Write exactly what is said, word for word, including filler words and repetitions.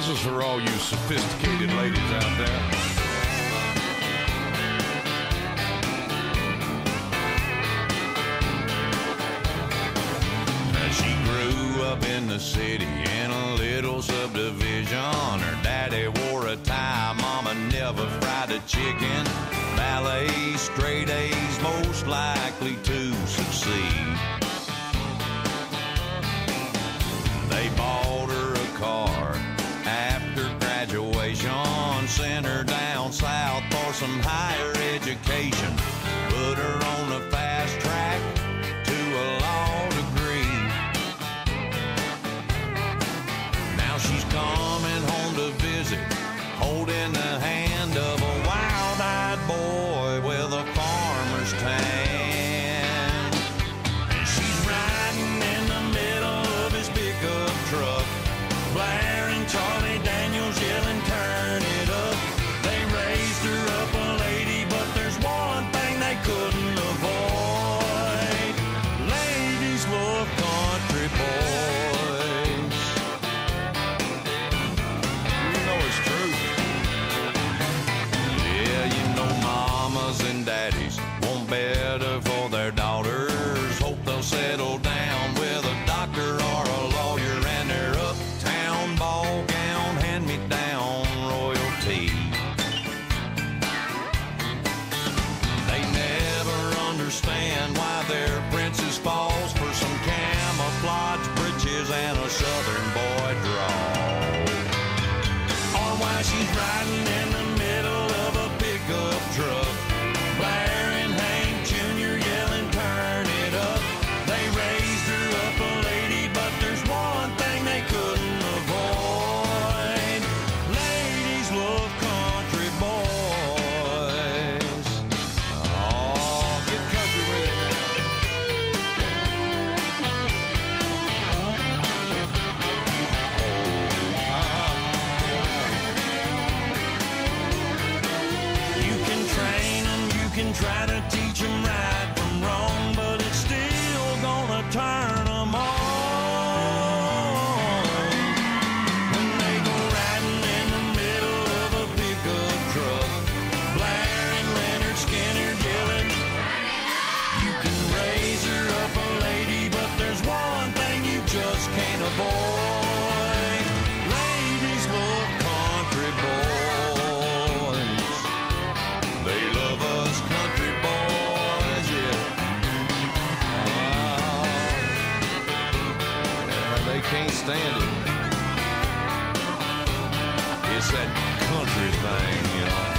This is for all you sophisticated ladies out there. She grew up in the city in a little subdivision. Her daddy wore a tie, mama never fried a chicken. Ballet, straight A's, most likely to succeed. They bought her a car after graduation, sent her down south for some higher education, put her on the fast track to a law degree. Now she's coming home to visit, holding the hand of a wild-eyed boy with a farmer's tan. She's riding in the middle of his pickup truck, blaring Charlie Daniels, yelling, turn it up. They raised her up a lady, but there's one thing they couldn't avoid. Ladies love country boys. You know it's true. Yeah, you know mamas and daddies want better for their daughters. Hope they'll settle down with a doctor or a lawyer, and their uptown ball gown hand-me-down royalty. They never understand why their princess falls for some camouflage breeches and a southern boy drawl, or why she's riding in the middle of a pickup truck, blaring Hank Junior, yelling, turn it up. They raised her up a lady, but there's one thing they couldn't avoid. Ladies love country boys. Oh, get country with it. You can train them, you can try to teach them right from wrong, but it's still gonna turn them on. When they go riding in the middle of a pickup truck, blaring Leonard Skinner, yelling, you can raise her up a lady, but there's one thing you just can't avoid. Ladies love country boys. They love us country boys, yeah. Ah, yeah, they can't stand it. It's that country thing, you know.